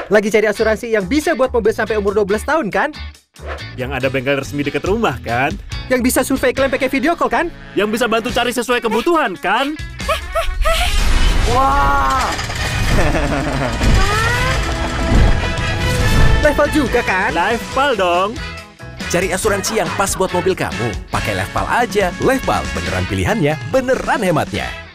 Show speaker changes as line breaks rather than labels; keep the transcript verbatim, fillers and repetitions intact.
Lagi cari asuransi yang bisa buat mobil sampai umur dua belas tahun kan?
Yang ada bengkel resmi dekat rumah kan?
Yang bisa survei klaim pakai video call kan?
Yang bisa bantu cari sesuai kebutuhan kan?
Wah! Level juga kan?
Lifepal dong.
Cari asuransi yang pas buat mobil kamu. Pakai Lifepal aja. Lifepal beneran pilihannya, beneran hematnya.